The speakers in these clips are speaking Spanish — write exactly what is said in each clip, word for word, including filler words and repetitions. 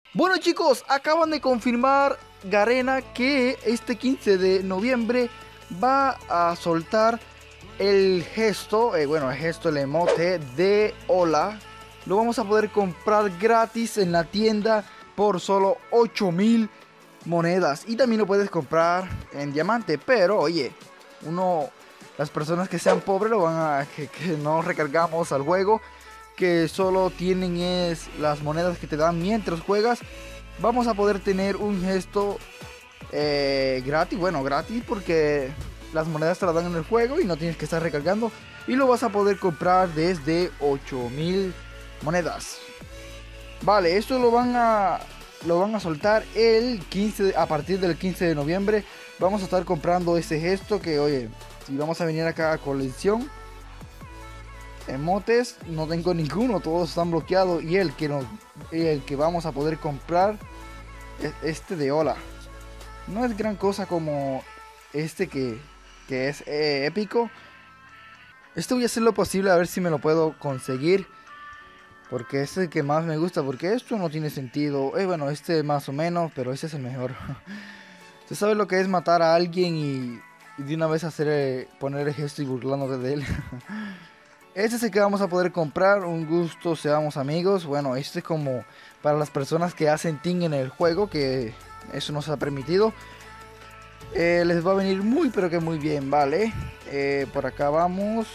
Bueno chicos, acaban de confirmar Garena que este quince de noviembre va a soltar el gesto, eh, bueno, el gesto, el emote de hola. Lo vamos a poder comprar gratis en la tienda por solo ocho mil monedas. Y también lo puedes comprar en diamante, pero oye, uno, las personas que sean pobres lo van a, que, que no recargamos al juego, que solo tienen es las monedas que te dan mientras juegas, vamos a poder tener un gesto eh, gratis, bueno, gratis porque las monedas te las dan en el juego y no tienes que estar recargando, y lo vas a poder comprar desde ocho mil monedas. Vale, esto lo van a lo van a soltar el quince, a partir del quince de noviembre. Vamos a estar comprando ese gesto que, oye, si vamos a venir acá a colección emotes, no tengo ninguno, todos están bloqueados, y el que nos, el que vamos a poder comprar es este de hola. No es gran cosa como este que, que es eh, épico. Este voy a hacer lo posible a ver si me lo puedo conseguir, porque es el que más me gusta, porque esto no tiene sentido. Eh, bueno, este más o menos, pero este es el mejor. Se sabe lo que es matar a alguien y, y de una vez hacer eh, poner el gesto y burlándote de él. Este es el que vamos a poder comprar. Un gusto, seamos amigos. Bueno, este es como para las personas que hacen team en el juego, que eso no se ha permitido. Eh, les va a venir muy pero que muy bien, vale. Eh, por acá vamos.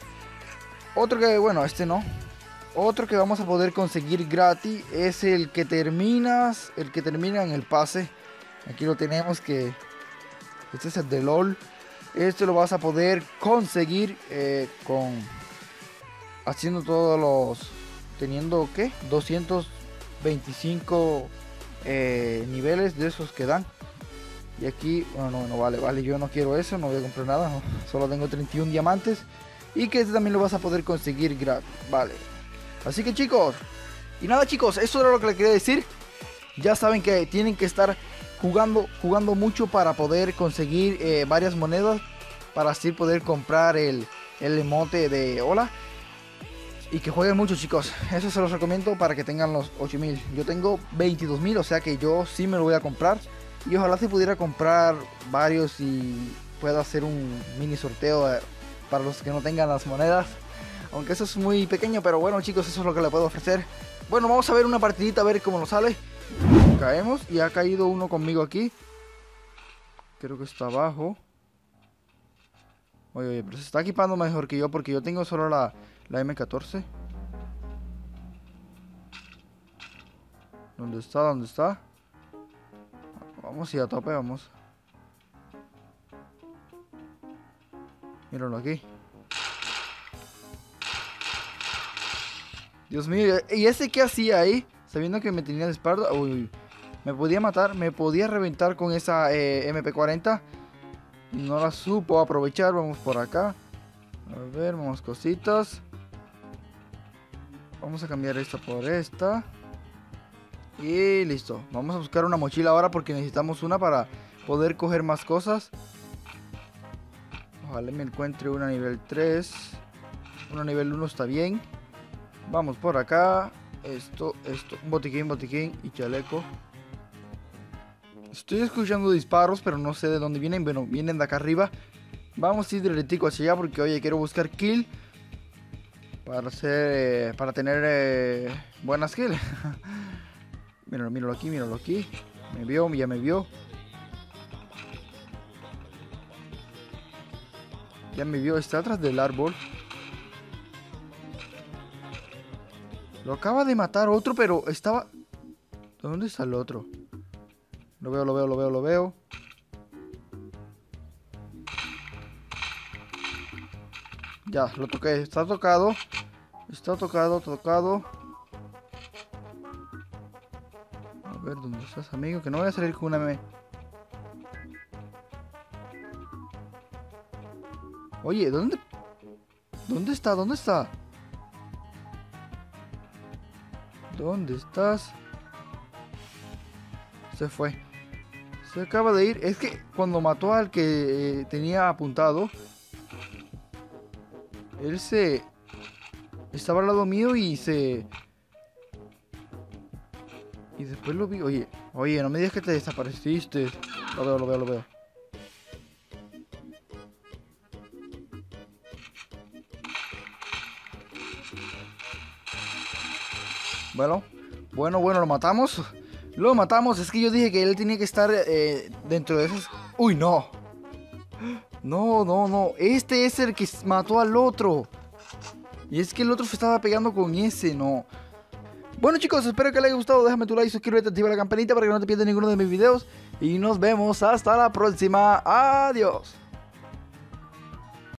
Otro que, bueno, este no. Otro que vamos a poder conseguir gratis es el que terminas, el que termina en el pase. Aquí lo tenemos, que este es el de LOL. Este lo vas a poder conseguir eh, con haciendo todos los, teniendo ¿qué? doscientos veinticinco eh, niveles de esos que dan. Y aquí, bueno, no, no vale, vale, yo no quiero eso, no voy a comprar nada, no, solo tengo treinta y uno diamantes. Y que este también lo vas a poder conseguir gratis, vale. Así que chicos, y nada chicos, eso era lo que les quería decir. Ya saben que tienen que estar jugando, jugando mucho para poder conseguir eh, varias monedas, para así poder comprar el, el emote de hola. Y que jueguen mucho chicos, eso se los recomiendo para que tengan los ocho mil. Yo tengo veintidós mil, o sea que yo sí me lo voy a comprar. Y ojalá se pudiera comprar varios y pueda hacer un mini sorteo eh, para los que no tengan las monedas. Aunque eso es muy pequeño, pero bueno chicos, eso es lo que le puedo ofrecer. Bueno, vamos a ver una partidita a ver cómo nos sale. Caemos y ha caído uno conmigo aquí. Creo que está abajo. Oye, oye, pero se está equipando mejor que yo, porque yo tengo solo la, la eme catorce. ¿Dónde está? ¿Dónde está? Vamos y a tope, vamos. Míralo aquí. Dios mío, ¿y ese qué hacía ahí? Sabiendo que me tenía de espalda. Uy, me podía matar, me podía reventar con esa eh, eme pe cuarenta. No la supo aprovechar. Vamos por acá. A ver, vamos cositas. Vamos a cambiar esta por esta. Y listo. Vamos a buscar una mochila ahora, porque necesitamos una para poder coger más cosas. Ojalá me encuentre una nivel tres. Una nivel uno está bien. Vamos por acá. Esto, esto. Un botiquín, botiquín y chaleco. Estoy escuchando disparos, pero no sé de dónde vienen. Bueno, vienen de acá arriba. Vamos a ir directico hacia allá, porque oye, quiero buscar kill. Para hacer, eh, para tener eh, buenas kills. Míralo, míralo aquí, míralo aquí. Me vio, ya me vio. Ya me vio, está atrás del árbol. Lo acaba de matar otro, pero estaba... ¿Dónde está el otro? Lo veo, lo veo, lo veo, lo veo. Ya, lo toqué. Está tocado. Está tocado, tocado. A ver, ¿dónde estás, amigo? Que no voy a salir con una me... Oye, ¿dónde? ¿Dónde está? ¿Dónde está? ¿Dónde estás? Se fue. Se acaba de ir. Es que cuando mató al que eh, tenía apuntado, él se... estaba al lado mío y se... Y después lo vi. Oye, oye, no me digas que te desapareciste. Lo veo, lo veo, lo veo. Bueno, bueno, bueno, lo matamos. Lo matamos. Es que yo dije que él tenía que estar eh, dentro de esos. Uy, no. No, no, no. Este es el que mató al otro. Y es que el otro se estaba pegando con ese, no. Bueno, chicos, espero que les haya gustado. Déjame tu like, suscríbete, activa la campanita para que no te pierdas ninguno de mis videos. Y nos vemos hasta la próxima. Adiós.